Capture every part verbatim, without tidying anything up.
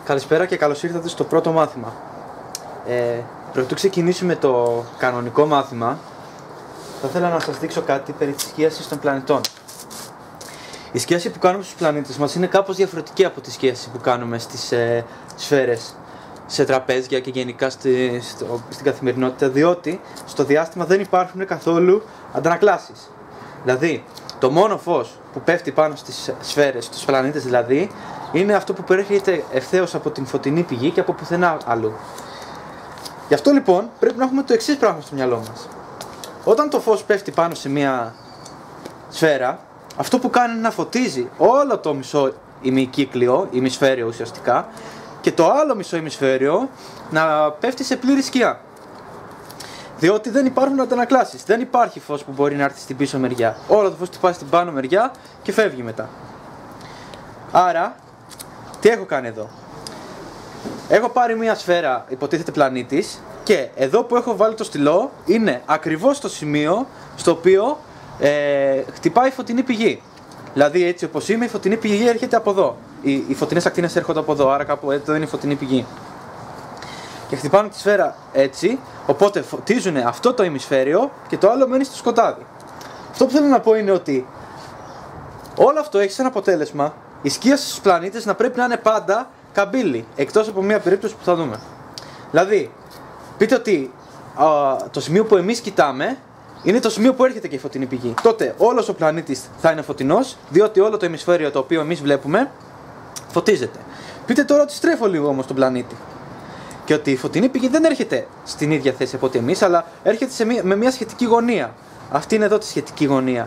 Καλησπέρα και καλώς ήρθατε στο πρώτο μάθημα. Ε, Πρωτού ξεκινήσουμε το κανονικό μάθημα, θα ήθελα να σας δείξω κάτι περί της σκίασης των πλανητών. Η σκίαση που κάνουμε στους πλανήτες μας είναι κάπως διαφορετική από τη σκίαση που κάνουμε στις ε, σφαίρες, σε τραπέζια και γενικά στη, στο, στην καθημερινότητα, διότι στο διάστημα δεν υπάρχουν καθόλου αντανακλάσεις. Δηλαδή, το μόνο φως που πέφτει πάνω στις σφαίρες, στους πλανήτες δηλαδή, είναι αυτό που προέρχεται ευθέως από την φωτεινή πηγή και από πουθενά αλλού. Γι' αυτό λοιπόν πρέπει να έχουμε το εξής πράγμα στο μυαλό μας. Όταν το φως πέφτει πάνω σε μια σφαίρα, αυτό που κάνει είναι να φωτίζει όλο το μισό ημικύκλιο, ημισφαίριο ουσιαστικά, και το άλλο μισό ημισφαίριο να πέφτει σε πλήρη σκιά. Διότι δεν υπάρχουν αντανακλάσεις, δεν υπάρχει φως που μπορεί να έρθει στην πίσω μεριά. Όλο το φως του πάει στην πάνω μεριά και φεύγει μετά. Άρα, τι έχω κάνει εδώ? Έχω πάρει μια σφαίρα, υποτίθεται πλανήτης, και εδώ που έχω βάλει το στυλό είναι ακριβώς το σημείο στο οποίο ε, χτυπάει η φωτεινή πηγή. Δηλαδή, έτσι όπως είμαι, η φωτεινή πηγή έρχεται από εδώ. Οι, οι φωτεινές ακτίνες έρχονται από εδώ, άρα κάπου εδώ είναι η φωτεινή πηγή. Και χτυπάνε τη σφαίρα έτσι, οπότε φωτίζουν αυτό το ημισφαίριο και το άλλο μένει στο σκοτάδι. Αυτό που θέλω να πω είναι ότι όλο αυτό έχει σαν αποτέλεσμα η σκίαση στους πλανήτες να πρέπει να είναι πάντα καμπύλη, εκτός από μια περίπτωση που θα δούμε. Δηλαδή, πείτε ότι α, το σημείο που εμείς κοιτάμε είναι το σημείο που έρχεται και η φωτεινή πηγή. Τότε όλος ο πλανήτης θα είναι φωτεινός, διότι όλο το ημισφαίριο το οποίο εμείς βλέπουμε φωτίζεται. Πείτε τώρα ότι στρέφω λίγο όμως τον πλανήτη και ότι η φωτεινή πηγή δεν έρχεται στην ίδια θέση από ότι εμείς, αλλά έρχεται σε μια, με μια σχετική γωνία. Αυτή είναι εδώ τη σχετική γωνία.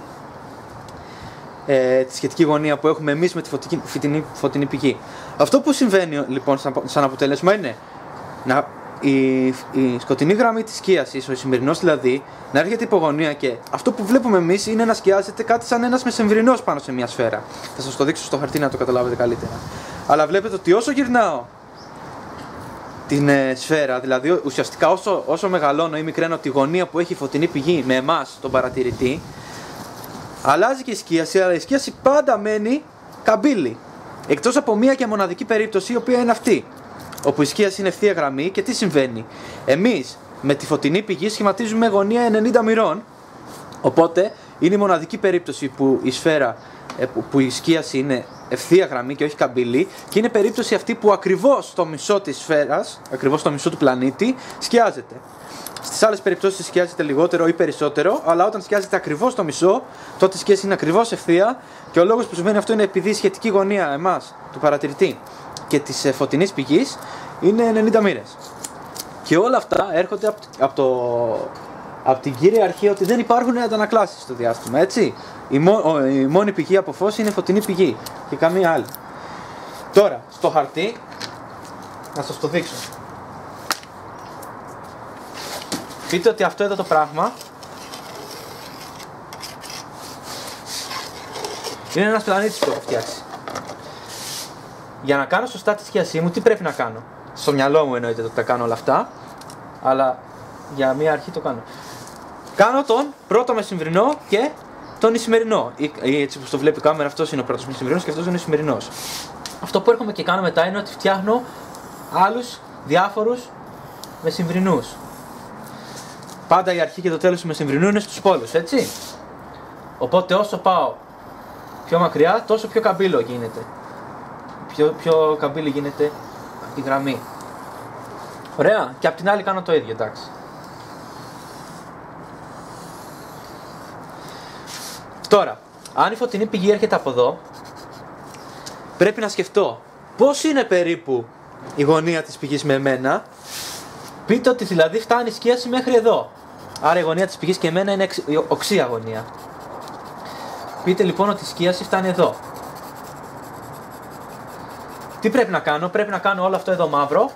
Ε, τη σχετική γωνία που έχουμε εμείς με τη φωτική, φωτεινή, φωτεινή πηγή. Αυτό που συμβαίνει λοιπόν σαν, σαν αποτέλεσμα είναι να, η, η σκοτεινή γραμμή της σκίασης, ο σημερινός δηλαδή, να έρχεται υπογωνία και αυτό που βλέπουμε εμείς είναι να σκιάζεται κάτι σαν ένας μεσεμβρινός πάνω σε μια σφαίρα. Θα σας το δείξω στο χαρτί να το καταλάβετε καλύτερα. Αλλά βλέπετε ότι όσο γυρνάω την ε, σφαίρα, δηλαδή ουσιαστικά όσο, όσο μεγαλώνω ή μικραίνω τη γωνία που έχει η φωτεινή πηγή με εμάς τον παρατηρητή, αλλάζει και η σκίαση, αλλά η σκίαση πάντα μένει καμπύλη. Εκτός από μία και μοναδική περίπτωση, η οποία είναι αυτή, όπου η σκίαση είναι ευθεία γραμμή και τι συμβαίνει? Εμείς με τη φωτεινή πηγή σχηματίζουμε γωνία ενενήντα μοιρών, οπότε είναι η μοναδική περίπτωση που η σφαίρα, που η σκίαση είναι ευθεία γραμμή και όχι καμπύλη, και είναι περίπτωση αυτή που ακριβώς το μισό της σφαίρας, ακριβώς το μισό του πλανήτη, σκιάζεται. Στις άλλες περιπτώσεις σκιάζεται λιγότερο ή περισσότερο, αλλά όταν σκιάζεται ακριβώς το μισό, τότε η σκίαση είναι ακριβώς ευθεία, και ο λόγος που συμβαίνει αυτό είναι επειδή η σχετική γωνία εμάς, του παρατηρητή και της ε, φωτεινής πηγής, είναι ενενήντα μοίρες. Και όλα αυτά έρχονται από, από, το, από την κύρια αρχή ότι δεν υπάρχουν αντανακλάσεις στο διάστημα, έτσι. Η, μό, η μόνη πηγή από φως είναι η φωτεινή πηγή και καμία άλλη. Τώρα, στο χαρτί, να σας το δείξω. Πείτε ότι αυτό εδώ το πράγμα είναι ένας πλανήτης που έχω φτιάξει. Για να κάνω σωστά τη σκίασή μου, τι πρέπει να κάνω? Στο μυαλό μου εννοείται ότι τα κάνω όλα αυτά, αλλά για μία αρχή το κάνω. Κάνω τον πρώτο μεσημβρινό και τον ισημερινό. Ή, ή έτσι όπως το βλέπει η κάμερα, αυτός είναι ο πρώτος μεσημβρινός και αυτός είναι ο ισημερινός. Αυτό που έρχομαι και κάνω μετά είναι ότι φτιάχνω άλλους διάφορους μεσημβρινούς. Πάντα η αρχή και το τέλος του μεσημβρινού είναι στους πόλους, έτσι. Οπότε όσο πάω πιο μακριά, τόσο πιο καμπύλο γίνεται. Πιο, πιο καμπύλη γίνεται από τη γραμμή. Ωραία. Και απ' την άλλη κάνω το ίδιο, εντάξει. Τώρα, αν η φωτεινή πηγή έρχεται από εδώ, πρέπει να σκεφτώ πώς είναι περίπου η γωνία της πηγής με εμένα. Πείτε ότι δηλαδή φτάνει η σκίαση μέχρι εδώ. Άρα η γωνία της πηγής και εμένα είναι οξία γωνία. Πείτε λοιπόν ότι η σκίαση φτάνει εδώ. Τι πρέπει να κάνω? Πρέπει να κάνω όλο αυτό εδώ μαύρο.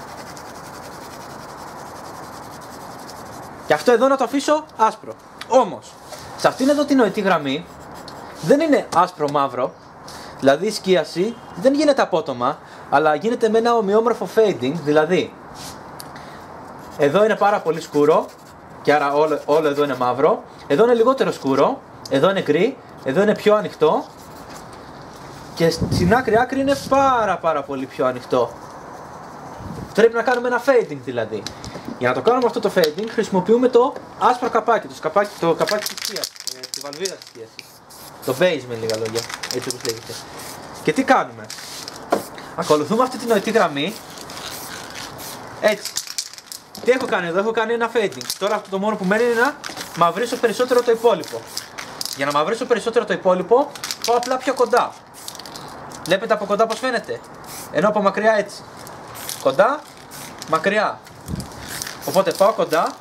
Και αυτό εδώ να το αφήσω άσπρο. Όμως, σε αυτήν εδώ την νοητή γραμμή δεν είναι άσπρο μαύρο. Δηλαδή η σκίαση δεν γίνεται απότομα, αλλά γίνεται με ένα ομοιόμορφο fading. Δηλαδή, εδώ είναι πάρα πολύ σκούρο και άρα όλο, όλο εδώ είναι μαύρο. Εδώ είναι λιγότερο σκούρο, εδώ είναι γκρι, εδώ είναι πιο ανοιχτό Και στην άκρη άκρη είναι πάρα πάρα πολύ πιο ανοιχτό. Πρέπει να κάνουμε ένα fading δηλαδή. Για να το κάνουμε αυτό το fading χρησιμοποιούμε το άσπρο καπάκι, το καπάκι, το καπάκι της σκίας, ε, τη βαλβίδα της σκίας. Το base με λίγα λόγια, έτσι όπως λέγεται. Και τι κάνουμε? Ακολουθούμε αυτή την νοητή γραμμή. Έτσι. Τι έχω κάνει εδώ? Έχω κάνει ένα fading. Τώρα αυτό το μόνο που μένει είναι να μαυρίσω περισσότερο το υπόλοιπο. Για να μαυρίσω περισσότερο το υπόλοιπο πάω απλά πιο κοντά. Βλέπετε από κοντά πως φαίνεται? Ενώ από μακριά έτσι. Κοντά, μακριά. Οπότε πάω κοντά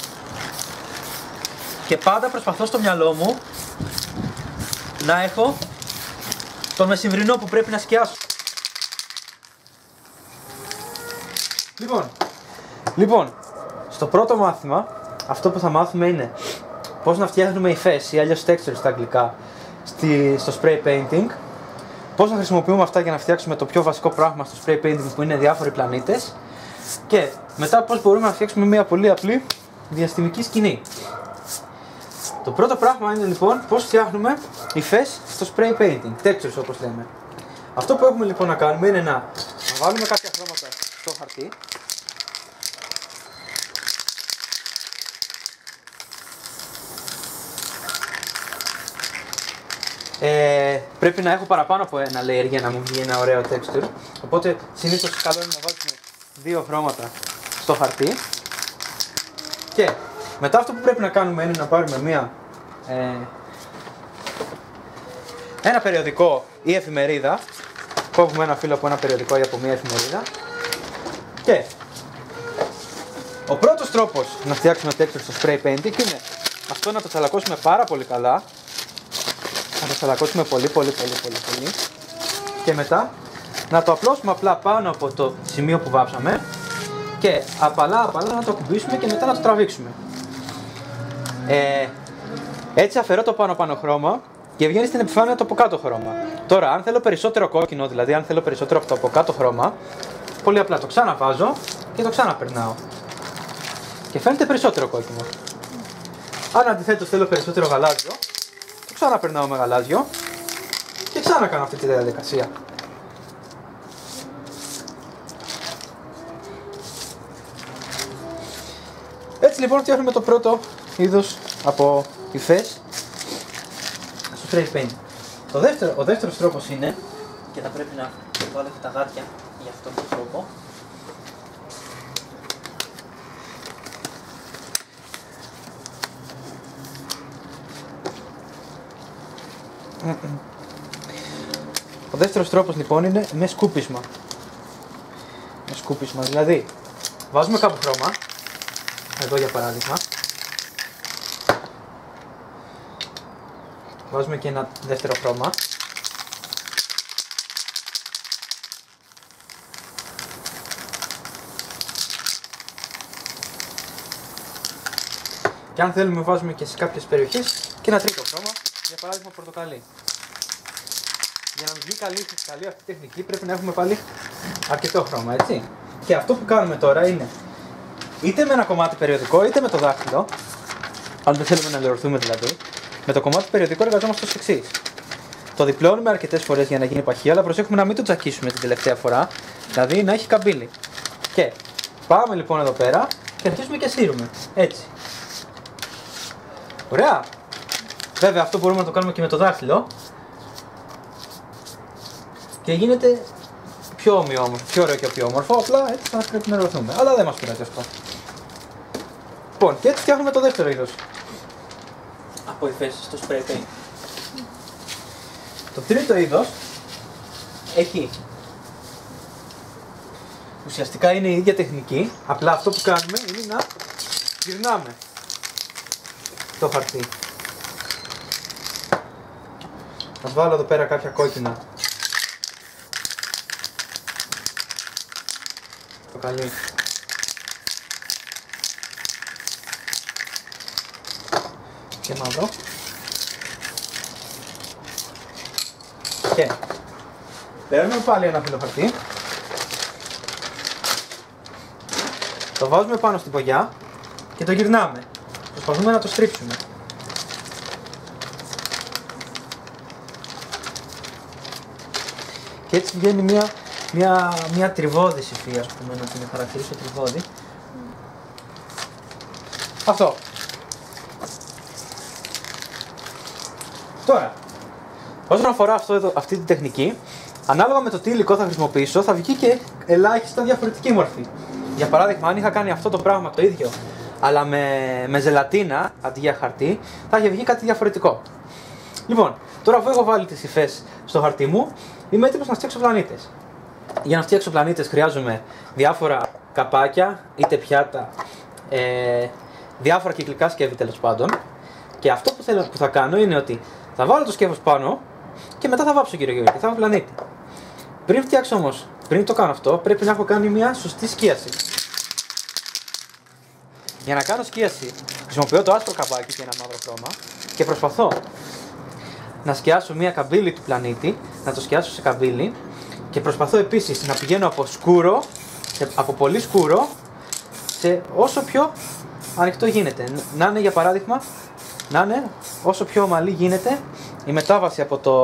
και πάντα προσπαθώ στο μυαλό μου να έχω τον μεσημβρινό που πρέπει να σκιάσω. Λοιπόν, λοιπόν, στο πρώτο μάθημα αυτό που θα μάθουμε είναι πώς να φτιάχνουμε υφές ή αλλιώς textures στα αγγλικά στη, στο spray painting, πώς να χρησιμοποιούμε αυτά για να φτιάξουμε το πιο βασικό πράγμα στο spray painting που είναι διάφοροι πλανήτες, και μετά πώς μπορούμε να φτιάξουμε μια πολύ απλή διαστημική σκηνή. Το πρώτο πράγμα είναι λοιπόν πώς φτιάχνουμε υφές στο spray painting, textures όπως λέμε. Αυτό που έχουμε λοιπόν να κάνουμε είναι να, να βάλουμε κάποια χρώματα στο χαρτί. Ε, πρέπει να έχω παραπάνω από ένα layer για να μου βγει ένα ωραίο texture. Οπότε συνήθως καλό είναι να βάλουμε δύο χρώματα στο χαρτί. Και μετά αυτό που πρέπει να κάνουμε είναι να πάρουμε μία, ε, ένα περιοδικό ή εφημερίδα. Κόβουμε ένα φύλλο από ένα περιοδικό ή από μία εφημερίδα. Και ο πρώτος τρόπος να φτιάξουμε texture στο spray painting είναι αυτό, να το τσαλακώσουμε πάρα πολύ καλά. Να το τσαλακώσουμε πολύ πολύ πολύ πολύ πολύ. Και μετά να το απλώσουμε απλά πάνω από το σημείο που βάψαμε και απαλά απαλά να το κουμπίσουμε και μετά να το τραβήξουμε. Ε, έτσι αφαιρώ το πάνω πάνω χρώμα και βγαίνει στην επιφάνεια το από κάτω χρώμα. Τώρα αν θέλω περισσότερο κόκκινο, δηλαδή αν θέλω περισσότερο από το από κάτω χρώμα, πολύ απλά το ξαναβάζω και το ξαναπερνάω. Και φαίνεται περισσότερο κόκκινο. Αν αντιθέτως θέλω περισσότερο γαλάζιο, το ξαναπερνάω με γαλάζιο και ξανά κάνω αυτή τη διαδικασία. Έτσι λοιπόν φτιάχνουμε το πρώτο είδος από υφές στο spray paint. Το δεύτερο, ο δεύτερος τρόπος είναι, και θα πρέπει να βάλω και τα γάτια για αυτόν τον τρόπο, ο δεύτερος τρόπος λοιπόν είναι με σκούπισμα. Με σκούπισμα, δηλαδή βάζουμε κάπου χρώμα, εδώ για παράδειγμα, βάζουμε και ένα δεύτερο χρώμα και αν θέλουμε βάζουμε και σε κάποιες περιοχές και ένα τρίτο χρώμα, για παράδειγμα πορτοκαλί. Για να βγει καλή, καλή αυτή η τεχνική πρέπει να έχουμε πάλι αρκετό χρώμα, έτσι. Και αυτό που κάνουμε τώρα είναι είτε με ένα κομμάτι περιοδικό είτε με το δάχτυλο, αν δεν θέλουμε να λερωθούμε δηλαδή, με το κομμάτι περιοδικό εργαζόμαστε ως εξής. Το διπλώνουμε αρκετές φορές για να γίνει παχύ, αλλά προσέχουμε να μην το τζακίσουμε την τελευταία φορά, δηλαδή να έχει καμπύλη. Και πάμε λοιπόν εδώ πέρα και αρχίζουμε και σύρουμε, έτσι. Ωραία! Βέβαια αυτό μπορούμε να το κάνουμε και με το δάχτυλο και γίνεται πιο ομοιόμορφο, πιο ωραίο και πιο όμορφο, απλά έτσι θα πρέπει να ρωθούμε, αλλά δεν μας πειράζει αυτό. Λοιπόν, και έτσι φτιάχνουμε το δεύτερο είδος από υφές στο spray paint. Το τρίτο είδος έχει, ουσιαστικά είναι η ίδια τεχνική, απλά αυτό που κάνουμε είναι να γυρνάμε το χαρτί. Θα βάλω εδώ πέρα κάποια κόκκινα. Το καλή. Και μαύρο. Και παίρνουμε πάλι ένα φύλλο χαρτί. Το βάζουμε πάνω στην πογιά και το γυρνάμε. Προσπαθούμε να το στρίψουμε. Και έτσι βγαίνει μια, μια, μια τριβώδη υφή, ας πούμε, να την χαρακτηρίσω τριβώδη. Αυτό. Τώρα, όσον αφορά αυτό εδώ, αυτή την τεχνική, ανάλογα με το τι υλικό θα χρησιμοποιήσω, θα βγει και ελάχιστα διαφορετική μορφή. Για παράδειγμα, αν είχα κάνει αυτό το πράγμα το ίδιο, αλλά με, με ζελατίνα αντί για χαρτί, θα είχε βγει κάτι διαφορετικό. Λοιπόν, τώρα αφού έχω βάλει τις υφές στο χαρτί μου, είμαι έτοιμος να φτιάξω πλανήτες. Για να φτιάξω πλανήτες χρειάζομαι διάφορα καπάκια, είτε πιάτα, ε, διάφορα κυκλικά σκεύη τέλος πάντων. Και αυτό που, θέλω, που θα κάνω είναι ότι θα βάλω το σκεύος πάνω και μετά θα βάψω γύρω γύρω και θα έχω πλανήτη. Πριν φτιάξω όμως, πριν το κάνω αυτό, πρέπει να έχω κάνει μια σωστή σκίαση. Για να κάνω σκίαση, χρησιμοποιώ το άσπρο καπάκι και ένα μαύρο χρώμα και προσπαθώ να σκιάσω μια καμπύλη του πλανήτη, να το σκιάσω σε καμπύλη και προσπαθώ επίσης να πηγαίνω από σκούρο, σε, από πολύ σκούρο, σε όσο πιο ανοιχτό γίνεται. Να είναι, για παράδειγμα, να είναι όσο πιο ομαλή γίνεται η μετάβαση από το,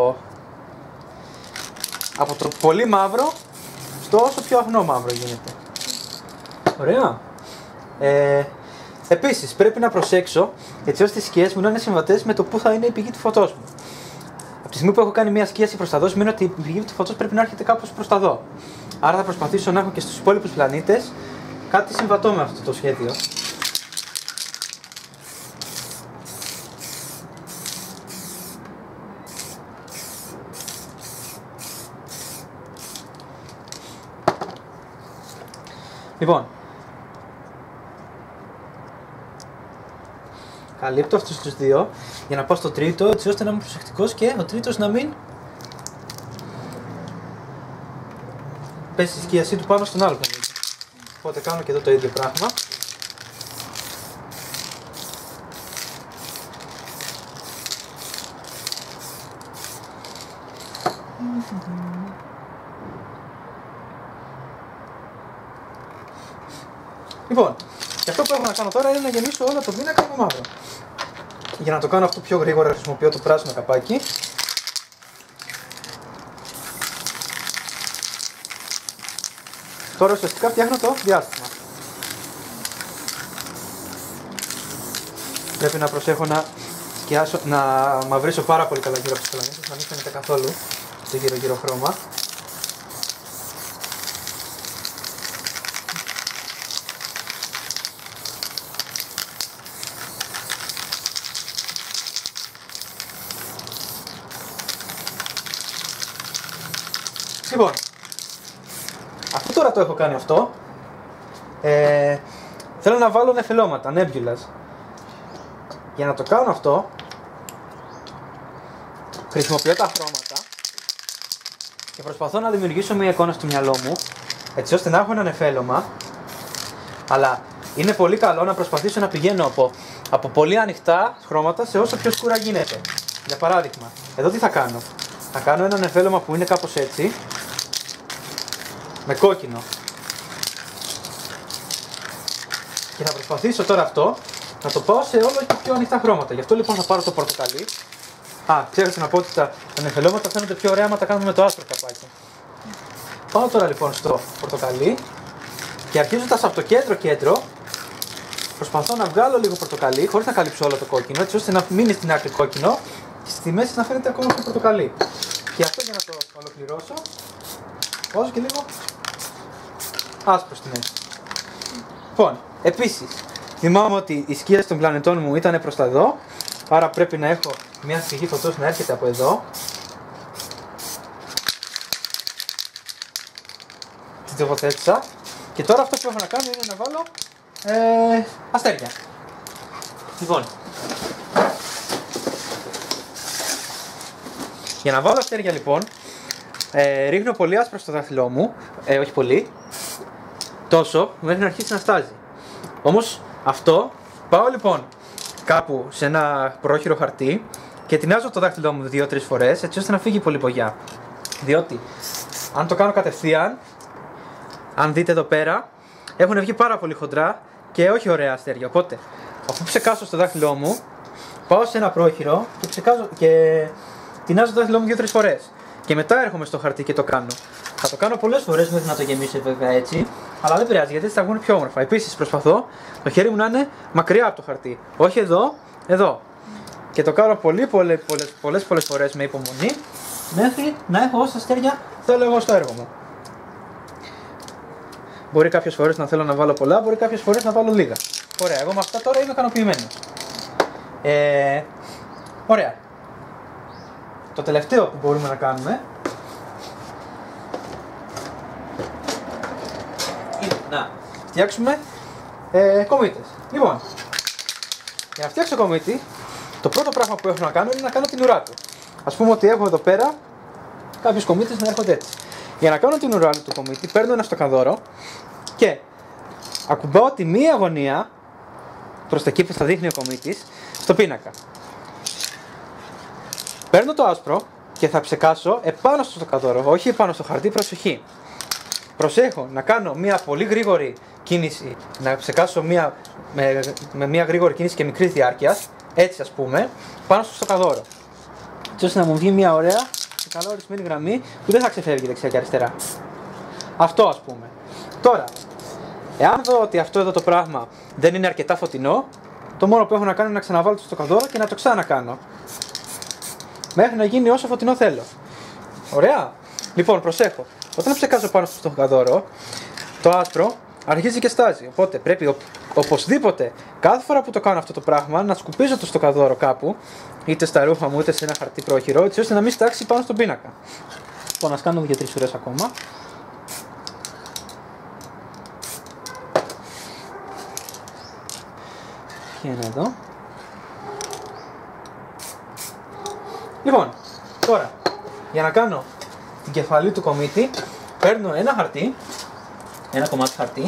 από το πολύ μαύρο στο όσο πιο αγνό μαύρο γίνεται. Ωραία. Ε, επίσης πρέπει να προσέξω έτσι ώστε οι σκιές μου να είναι συμβατές με το που θα είναι η πηγή του φωτός μου. Από τη στιγμή που έχω κάνει μια σκίαση προς τα δω, σημαίνει ότι η πηγή του φωτός πρέπει να έρχεται κάπως προς τα δω. Άρα θα προσπαθήσω να έχω και στους υπόλοιπους πλανήτες κάτι συμβατό με αυτό το σχέδιο. Λοιπόν, καλύπτω αυτούς τους δύο για να πάω στο τρίτο, έτσι ώστε να είμαι προσεκτικός και ο τρίτος να μην πέσει η σκίασή του πάνω στον άλλο πλανήτη. Οπότε κάνω και εδώ το ίδιο πράγμα. Λοιπόν, και αυτό που έχω να κάνω τώρα είναι να γεμίσω όλο το πίνακα με μαύρο. Για να το κάνω αυτό πιο γρήγορα χρησιμοποιώ το πράσινο καπάκι. Τώρα ουσιαστικά φτιάχνω το διάστημα. Πρέπει να προσέχω να σκιάσω, να μαυρίσω πάρα πολύ καλά γύρω από τους πλανήτες, να μην φαίνεται καθόλου το γύρω γύρω χρώμα. Λοιπόν, αφού τώρα το έχω κάνει αυτό, ε, θέλω να βάλω νεφελώματα, νέμπιουλας. Για να το κάνω αυτό, χρησιμοποιώ τα χρώματα και προσπαθώ να δημιουργήσω μια εικόνα στο μυαλό μου, έτσι ώστε να έχω ένα νεφέλωμα, αλλά είναι πολύ καλό να προσπαθήσω να πηγαίνω από, από πολύ ανοιχτά χρώματα σε όσο πιο σκούρα γίνεται. Για παράδειγμα, εδώ τι θα κάνω. Θα κάνω ένα νεφέλωμα που είναι κάπως έτσι, με κόκκινο. Και θα προσπαθήσω τώρα αυτό να το πάω σε όλο και πιο ανοιχτά χρώματα. Γι' αυτό λοιπόν θα πάρω το πορτοκαλί. Α, ξέχασα να πω ότι τα, τα νεφελώματα φαίνονται πιο ωραία άμα τα κάνουμε με το άσπρο καπάκι. Πάω τώρα λοιπόν στο πορτοκαλί και αρχίζοντας από το κέντρο κέντρο προσπαθώ να βγάλω λίγο πορτοκαλί χωρίς να καλύψω όλο το κόκκινο, έτσι ώστε να μείνει στην άκρη κόκκινο και στη μέση να φαίνεται ακόμα πιο πορτοκαλί. Και αυτό για να το ολοκληρώσω, βάζω και λίγο άσπρο στη μέση. Λοιπόν, επίσης, θυμάμαι ότι η σκίαση των πλανητών μου ήταν προς τα εδώ, άρα πρέπει να έχω μια πηγή φωτός να έρχεται από εδώ. Την τοποθέτησα και τώρα αυτό που έχω να κάνω είναι να βάλω ε, αστέρια. Λοιπόν, για να βάλω αστέρια λοιπόν, ε, ρίχνω πολύ άσπρο στο δάχτυλό μου, ε, όχι πολύ, τόσο μέχρι να αρχίσει να στάζει. Όμως αυτό πάω λοιπόν κάπου σε ένα πρόχειρο χαρτί και τεινάζω το δάχτυλό μου δύο τρεις φορές έτσι ώστε να φύγει πολύ πογιά. Διότι αν το κάνω κατευθείαν, αν δείτε εδώ πέρα, έχουν βγει πάρα πολύ χοντρά και όχι ωραία αστέρια. Οπότε αφού ψεκάσω στο δάχτυλό μου, πάω σε ένα πρόχειρο και, ψεκάζω, και τεινάζω το δάχτυλό μου δύο τρεις φορές. Και μετά έρχομαι στο χαρτί και το κάνω. Θα το κάνω πολλές φορές μέχρι να το γεμίσω βέβαια έτσι, αλλά δεν πειράζει γιατί έτσι θα βγουν πιο όμορφα. Επίσης προσπαθώ το χέρι μου να είναι μακριά από το χαρτί. Όχι εδώ, εδώ. Και το κάνω πολύ πολλές, πολλές, πολλές, πολλές φορές με υπομονή μέχρι να έχω όσα αστέρια θέλω εγώ στο έργο μου. Μπορεί κάποιες φορές να θέλω να βάλω πολλά, μπορεί κάποιες φορές να βάλω λίγα. Ωραία, εγώ με αυτά τώρα είμαι ικανοποιημένος. Ε, ωραία. Το τελευταίο που μπορούμε να κάνουμε είναι να φτιάξουμε ε, κομήτες. Λοιπόν, για να φτιάξω κομίτη, το πρώτο πράγμα που έχω να κάνω είναι να κάνω την ουρά του. Ας πούμε ότι έχω εδώ πέρα κάποιους κομίτες να έρχονται έτσι. Για να κάνω την ουρά του κομίτη, παίρνω ένα στοκαδόρο και ακουμπάω τη μία γωνία προς τα εκεί που θα δείχνει ο κομίτης στο πίνακα. Παίρνω το άσπρο και θα ψεκάσω επάνω στο στοκαδόρο, όχι επάνω στο χαρτί, προσοχή. Προσέχω να κάνω μια πολύ γρήγορη κίνηση, να ψεκάσω μια, με, με μια γρήγορη κίνηση και μικρής διάρκειας, έτσι ας πούμε, πάνω στο στοκαδόρο. Έτσι ώστε να μου βγει μια ωραία και καλά ορισμένη γραμμή που δεν θα ξεφεύγει δεξιά και αριστερά. Αυτό ας πούμε. Τώρα, εάν δω ότι αυτό εδώ το πράγμα δεν είναι αρκετά φωτεινό, το μόνο που έχω να κάνω είναι να ξαναβάλω το στοκαδόρο και να το ξανακάνω. Μέχρι να γίνει όσο φωτεινό θέλω. Ωραία. Λοιπόν, προσέχω. Όταν ψεκάζω πάνω στο στοκαδόρο, το άσπρο αρχίζει και στάζει. Οπότε πρέπει ο, οπωσδήποτε κάθε φορά που το κάνω αυτό το πράγμα να σκουπίζω το στοκαδόρο κάπου, είτε στα ρούχα μου είτε σε ένα χαρτί πρόχειρο, έτσι ώστε να μην στάξει πάνω στον πίνακα. Λοιπόν, ας κάνω δύο τρεις ουρές ακόμα. Και είναι εδώ. Λοιπόν, τώρα για να κάνω την κεφαλή του κομίτη, παίρνω ένα χαρτί, ένα κομμάτι χαρτί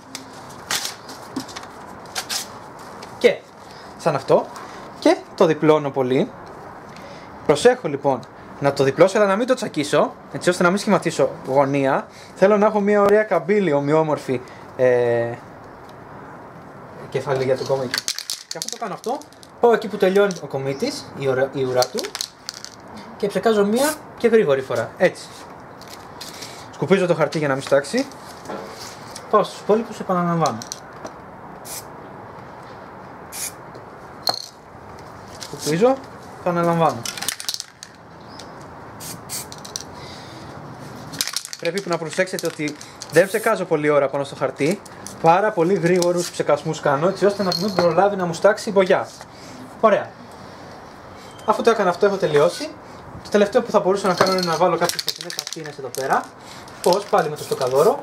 και σαν αυτό και το διπλώνω πολύ. Προσέχω λοιπόν να το διπλώσω αλλά να μην το τσακίσω, έτσι ώστε να μην σχηματίσω γωνία. Θέλω να έχω μια ωραία καμπύλη ομοιόμορφη ε, κεφαλή για το κομίτη. Και αφού το κάνω αυτό, πάω εκεί που τελειώνει ο κομίτης, η ουρά, η ουρά του, και ψεκάζω μία και γρήγορη φορά. Έτσι. Σκουπίζω το χαρτί για να μην στάξει. Πάω στους υπόλοιπους, επαναλαμβάνω. Σκουπίζω, επαναλαμβάνω. Πρέπει να προσέξετε ότι δεν ψεκάζω πολλή ώρα πάνω στο χαρτί. Πάρα πολύ γρήγορους ψεκασμούς κάνω, έτσι ώστε να μην προλάβει να μου στάξει η μπογιά. Ωραία. Αφού το έκανα αυτό, έχω τελειώσει. Το τελευταίο που θα μπορούσα να κάνω είναι να βάλω κάποιες φωτεινές ακτίνες εδώ πέρα. Πώς, πάλι με το στοκαδόρο.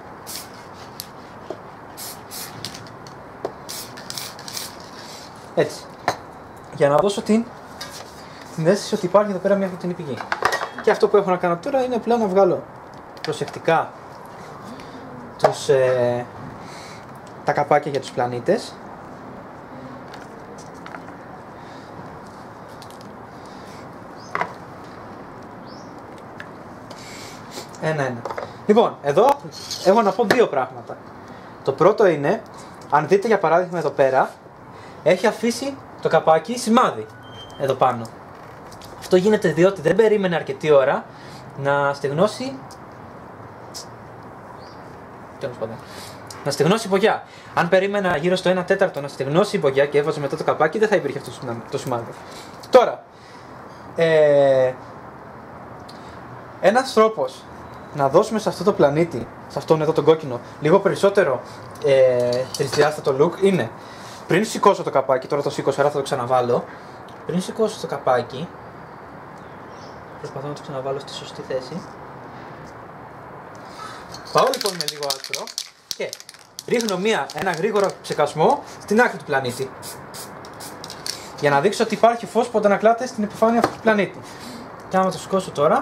Έτσι. Για να δώσω την, την αίσθηση ότι υπάρχει εδώ πέρα μια φωτεινή πηγή. Και αυτό που έχω να κάνω τώρα είναι απλά να βγάλω προσεκτικά τους, ε, τα καπάκια για τους πλανήτες. Ένα-ένα. Λοιπόν, εδώ έχω να πω δύο πράγματα. Το πρώτο είναι, αν δείτε για παράδειγμα εδώ πέρα, έχει αφήσει το καπάκι σημάδι εδώ πάνω. Αυτό γίνεται διότι δεν περίμενε αρκετή ώρα να στεγνώσει. Τέλος πάντων. Να στεγνώσει η μπογιά. Αν περίμενα γύρω στο ένα τέταρτο να στεγνώσει η μπογιά και έβαζε μετά το καπάκι, δεν θα υπήρχε αυτό το σημάδι. Τώρα, ε, ένας τρόπος να δώσουμε σε αυτό το πλανήτη, σε αυτόν εδώ τον κόκκινο, λίγο περισσότερο ε, τρισδιάστατο look είναι, πριν σηκώσω το καπάκι, τώρα το σήκωσα, άρα θα το ξαναβάλω. Πριν σηκώσω το καπάκι, προσπαθώ να το ξαναβάλω στη σωστή θέση. Πάω λοιπόν με λίγο άσπρο και ρίχνω μία, ένα γρήγορο ψεκασμό στην άκρη του πλανήτη. Για να δείξω ότι υπάρχει φως που αντανακλάται στην επιφάνεια αυτού του πλανήτη. Και άμα το σηκώσω τώρα,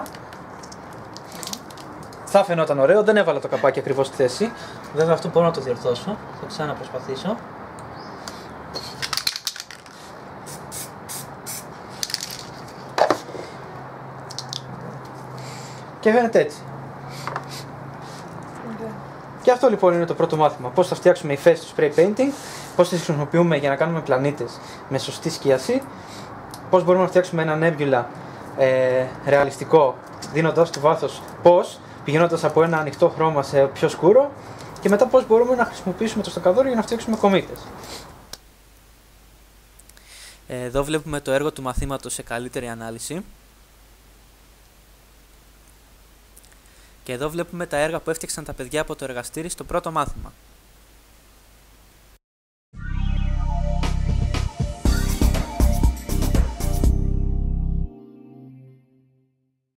θα φαινόταν ωραίο, δεν έβαλα το καπάκι ακριβώς στη θέση. Βέβαια αυτό μπορώ να το διορθώσω, θα ξαναπροσπαθήσω. Και φαίνεται έτσι. Okay. Και αυτό λοιπόν είναι το πρώτο μάθημα. Πώς θα φτιάξουμε υφές του spray painting, πώς τις χρησιμοποιούμε για να κάνουμε πλανήτες με σωστή σκίαση, πώς μπορούμε να φτιάξουμε ένα nebula ε, ρεαλιστικό δίνοντας του βάθος πώς, πηγαίνοντας από ένα ανοιχτό χρώμα σε πιο σκούρο και μετά πώς μπορούμε να χρησιμοποιήσουμε το στακαδόρο για να φτιάξουμε κομήτες. Εδώ βλέπουμε το έργο του μαθήματος σε καλύτερη ανάλυση. Και εδώ βλέπουμε τα έργα που έφτιαξαν τα παιδιά από το εργαστήρι στο πρώτο μάθημα.